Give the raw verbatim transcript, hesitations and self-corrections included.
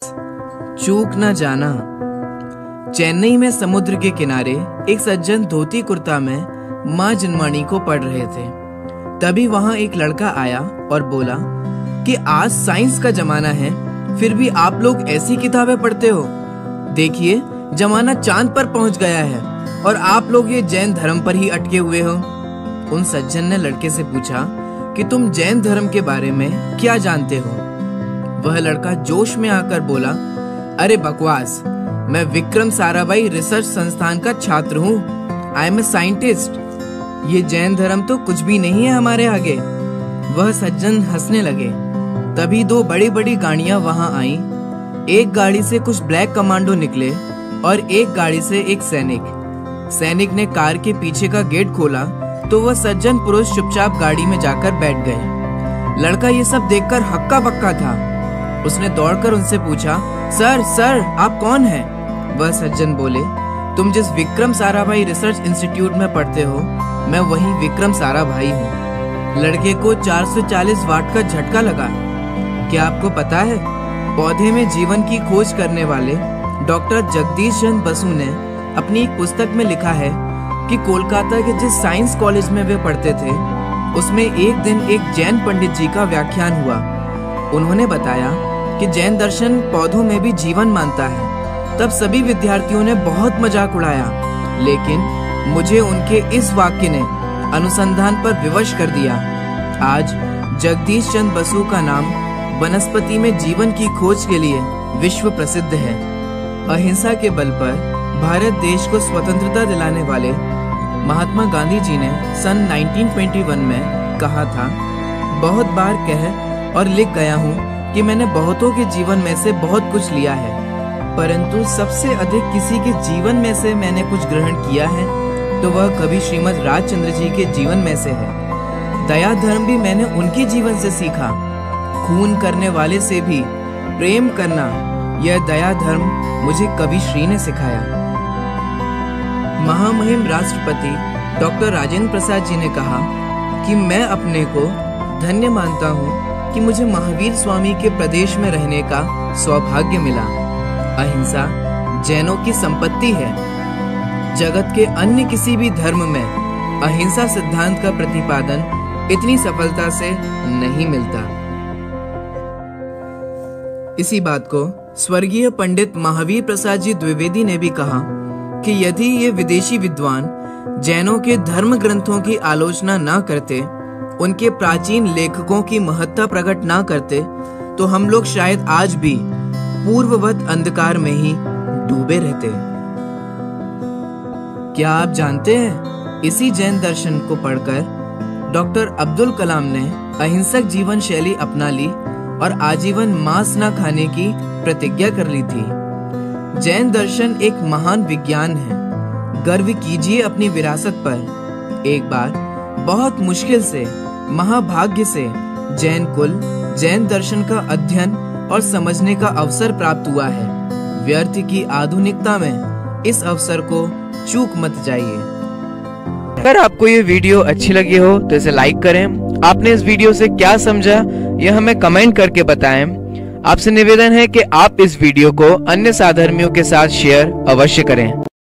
चूक न जाना। चेन्नई में समुद्र के किनारे एक सज्जन धोती कुर्ता में माँ जनमाणी को पढ़ रहे थे। तभी वहां एक लड़का आया और बोला कि आज साइंस का जमाना है, फिर भी आप लोग ऐसी किताबें पढ़ते हो। देखिए, जमाना चांद पर पहुंच गया है और आप लोग ये जैन धर्म पर ही अटके हुए हो। उन सज्जन ने लड़के से पूछा कि तुम जैन धर्म के बारे में क्या जानते हो। वह लड़का जोश में आकर बोला, अरे बकवास, मैं विक्रम साराभाई रिसर्च संस्थान का छात्र हूँ। I am a scientist. ये जैन धर्म तो कुछ भी नहीं है हमारे आगे। वह सज्जन हंसने लगे। तभी दो बड़ी बड़ी गाड़ियां वहां आईं। एक गाड़ी से कुछ ब्लैक कमांडो निकले और एक गाड़ी से एक सैनिक। सैनिक ने कार के पीछे का गेट खोला तो वह सज्जन पुरुष चुपचाप गाड़ी में जाकर बैठ गए। लड़का ये सब देखकर हक्का बक्का था। उसने दौड़कर उनसे पूछा, सर सर आप कौन हैं? वह सज्जन बोले, तुम जिस विक्रम साराभाई रिसर्च इंस्टीट्यूट में पढ़ते हो, मैं वही विक्रम साराभाई हूँ। लड़के को चार सौ चालीस वाट का झटका लगा। क्या आपको पता है, पौधे में जीवन की खोज करने वाले डॉक्टर जगदीश चंद्र बसु ने अपनी एक पुस्तक में लिखा है कि कोलकाता के जिस साइंस कॉलेज में वे पढ़ते थे, उसमें एक दिन एक जैन पंडित जी का व्याख्यान हुआ। उन्होंने बताया कि जैन दर्शन पौधों में भी जीवन मानता है। तब सभी विद्यार्थियों ने बहुत मजाक उड़ाया, लेकिन मुझे उनके इस वाक्य ने अनुसंधान पर विवश कर दिया। आज जगदीश चंद्र बसु का नाम वनस्पति में जीवन की खोज के लिए विश्व प्रसिद्ध है। अहिंसा के बल पर भारत देश को स्वतंत्रता दिलाने वाले महात्मा गांधी जी ने सन उन्नीस सौ इक्कीस में कहा था, बहुत बार कह और लिख गया हूँ कि मैंने बहुतों के जीवन में से बहुत कुछ लिया है, परंतु सबसे अधिक किसी के जीवन में से मैंने कुछ ग्रहण किया है तो वह कवि श्रीमद राजचंद्र जी के जीवन में से है। दया धर्म भी मैंने उनके जीवन से सीखा। खून करने वाले से भी प्रेम करना, यह दया धर्म मुझे कवि श्री ने सिखाया। महामहिम राष्ट्रपति डॉक्टर राजेंद्र प्रसाद जी ने कहा कि मैं अपने को धन्य मानता हूँ कि मुझे महावीर स्वामी के प्रदेश में रहने का सौभाग्य मिला। अहिंसा जैनों की संपत्ति है। जगत के अन्य किसी भी धर्म में अहिंसा सिद्धांत का प्रतिपादन इतनी सफलता से नहीं मिलता। इसी बात को स्वर्गीय पंडित महावीर प्रसाद जी द्विवेदी ने भी कहा कि यदि ये विदेशी विद्वान जैनों के धर्म ग्रंथों की आलोचना न करते, उनके प्राचीन लेखकों की महत्ता प्रकट ना करते, तो हम लोग शायद आज भी पूर्ववत अंधकार में ही डूबे रहते। क्या आप जानते हैं, इसी जैन दर्शन को पढ़कर डॉक्टर अब्दुल कलाम ने अहिंसक जीवन शैली अपना ली और आजीवन मांस न खाने की प्रतिज्ञा कर ली थी। जैन दर्शन एक महान विज्ञान है। गर्व कीजिए अपनी विरासत पर। एक बार बहुत मुश्किल से, महाभाग्य से जैन कुल, जैन दर्शन का अध्ययन और समझने का अवसर प्राप्त हुआ है। व्यर्थ की आधुनिकता में इस अवसर को चूक मत जाइए। अगर आपको ये वीडियो अच्छी लगी हो तो इसे लाइक करें। आपने इस वीडियो से क्या समझा यह हमें कमेंट करके बताएं। आपसे निवेदन है कि आप इस वीडियो को अन्य साधर्मियों के साथ शेयर अवश्य करें।